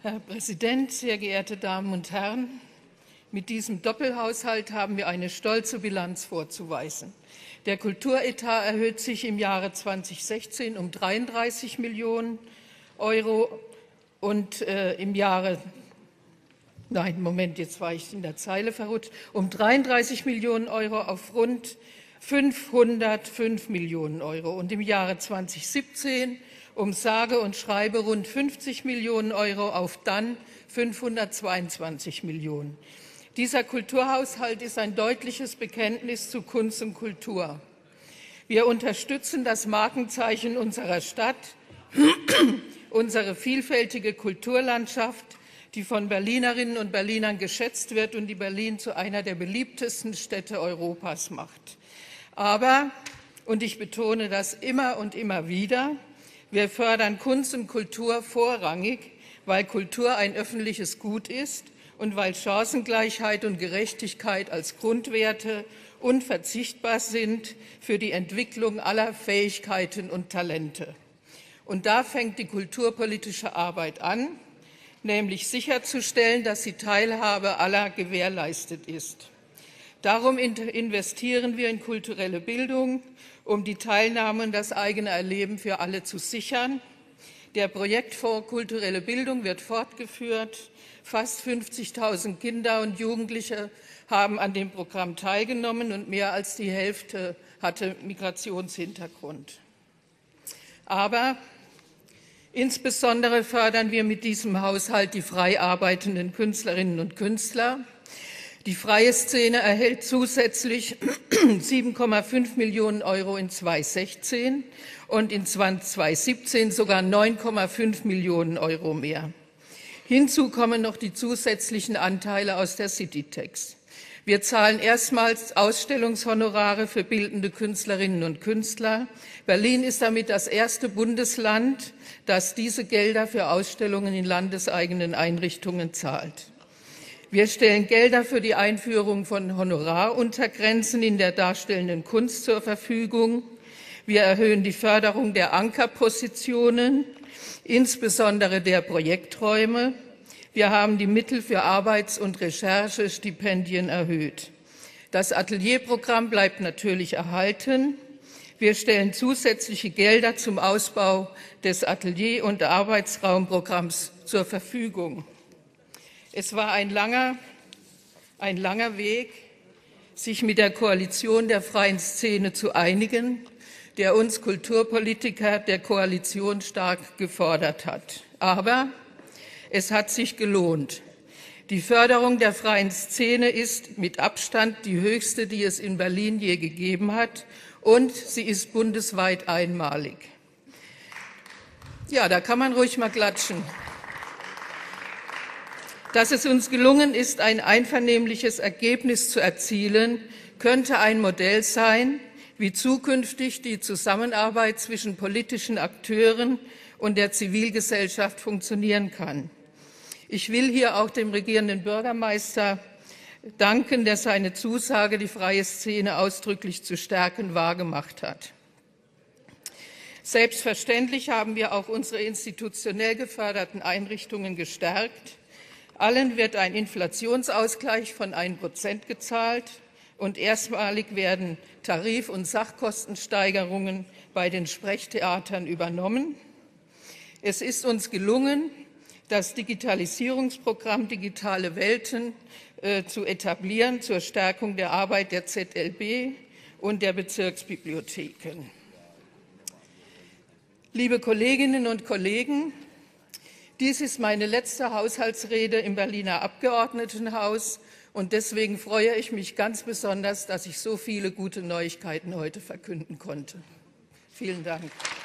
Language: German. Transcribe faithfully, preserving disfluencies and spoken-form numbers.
Herr Präsident, sehr geehrte Damen und Herren! Mit diesem Doppelhaushalt haben wir eine stolze Bilanz vorzuweisen. Der Kulturetat erhöht sich im Jahre zweitausendsechzehn um dreiunddreißig Millionen Euro und äh, im Jahre Nein, Moment, jetzt war ich in der Zeile verrutscht, um dreiunddreißig Millionen Euro auf rund fünfhundertfünf Millionen Euro und im Jahre zweitausendsiebzehn um sage und schreibe rund fünfzig Millionen Euro auf dann fünfhundertzweiundzwanzig Millionen. Dieser Kulturhaushalt ist ein deutliches Bekenntnis zu Kunst und Kultur. Wir unterstützen das Markenzeichen unserer Stadt, unsere vielfältige Kulturlandschaft, die von Berlinerinnen und Berlinern geschätzt wird und die Berlin zu einer der beliebtesten Städte Europas macht. Aber, und ich betone das immer und immer wieder, wir fördern Kunst und Kultur vorrangig, weil Kultur ein öffentliches Gut ist und weil Chancengleichheit und Gerechtigkeit als Grundwerte unverzichtbar sind für die Entwicklung aller Fähigkeiten und Talente. Und da fängt die kulturpolitische Arbeit an, nämlich sicherzustellen, dass die Teilhabe aller gewährleistet ist. Darum investieren wir in kulturelle Bildung, um die Teilnahme und das eigene Erleben für alle zu sichern. Der Projektfonds Kulturelle Bildung wird fortgeführt. Fast fünfzigtausend Kinder und Jugendliche haben an dem Programm teilgenommen und mehr als die Hälfte hatte Migrationshintergrund. Aber insbesondere fördern wir mit diesem Haushalt die frei arbeitenden Künstlerinnen und Künstler. Die freie Szene erhält zusätzlich sieben Komma fünf Millionen Euro in zweitausendsechzehn und in zweitausendsiebzehn sogar neun Komma fünf Millionen Euro mehr. Hinzu kommen noch die zusätzlichen Anteile aus der Citytex. Wir zahlen erstmals Ausstellungshonorare für bildende Künstlerinnen und Künstler. Berlin ist damit das erste Bundesland, das diese Gelder für Ausstellungen in landeseigenen Einrichtungen zahlt. Wir stellen Gelder für die Einführung von Honoraruntergrenzen in der darstellenden Kunst zur Verfügung. Wir erhöhen die Förderung der Ankerpositionen, insbesondere der Projekträume. Wir haben die Mittel für Arbeits- und Recherchestipendien erhöht. Das Atelierprogramm bleibt natürlich erhalten. Wir stellen zusätzliche Gelder zum Ausbau des Atelier- und Arbeitsraumprogramms zur Verfügung. Es war ein langer, ein langer Weg, sich mit der Koalition der freien Szene zu einigen, der uns Kulturpolitiker der Koalition stark gefordert hat. Aber es hat sich gelohnt. Die Förderung der freien Szene ist mit Abstand die höchste, die es in Berlin je gegeben hat, und sie ist bundesweit einmalig. Ja, da kann man ruhig mal klatschen. Dass es uns gelungen ist, ein einvernehmliches Ergebnis zu erzielen, könnte ein Modell sein, wie zukünftig die Zusammenarbeit zwischen politischen Akteuren und der Zivilgesellschaft funktionieren kann. Ich will hier auch dem regierenden Bürgermeister danken, der seine Zusage, die freie Szene ausdrücklich zu stärken, wahrgemacht hat. Selbstverständlich haben wir auch unsere institutionell geförderten Einrichtungen gestärkt. Allen wird ein Inflationsausgleich von ein Prozent gezahlt und erstmalig werden Tarif- und Sachkostensteigerungen bei den Sprechtheatern übernommen. Es ist uns gelungen, das Digitalisierungsprogramm Digitale Welten äh, zu etablieren zur Stärkung der Arbeit der Z L B und der Bezirksbibliotheken. Liebe Kolleginnen und Kollegen, dies ist meine letzte Haushaltsrede im Berliner Abgeordnetenhaus und deswegen freue ich mich ganz besonders, dass ich so viele gute Neuigkeiten heute verkünden konnte. Vielen Dank.